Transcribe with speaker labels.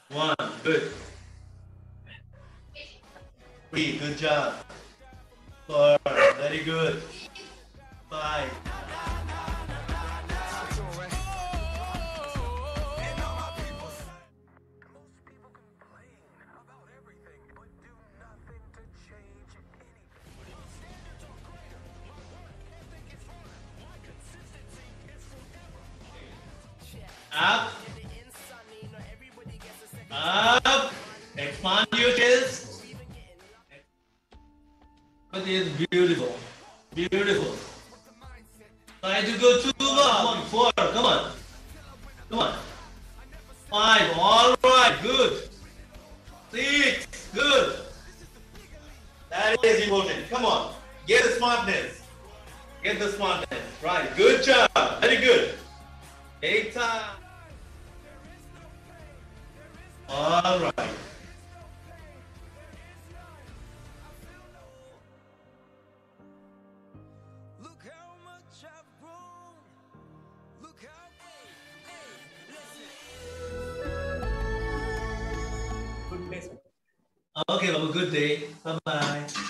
Speaker 1: 1, good. 3, good job. 4, very good. 5. Up. Up. Expand your chest. It is beautiful. Beautiful. Try to go 2 more. Come on, 4. Come on. Come on. 5. All right. Good. 6. Good. That is important. Come on. Get the smartness. Get the smartness. Right. Good job. Very good. 8 times. All right.
Speaker 2: Look how much I've grown. Look how
Speaker 1: Good place. Okay, have a good day. Bye bye.